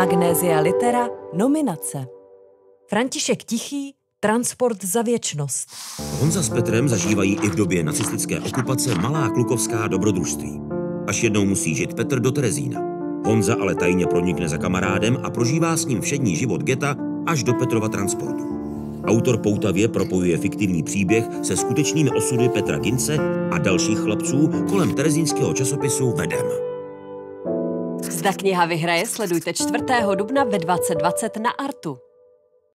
Magnésia Litera nominace. František Tichý, Transport za věčnost. Honza s Petrem zažívají i v době nacistické okupace malá klukovská dobrodružství. Až jednou musí žít Petr do Terezína. Honza ale tajně pronikne za kamarádem a prožívá s ním všední život geta až do Petrova transportu. Autor poutavě propojuje fiktivní příběh se skutečnými osudy Petra Gince a dalších chlapců kolem terezínského časopisu Vedem. Zda kniha vyhraje, sledujte 4. dubna ve 20:20 na Artu.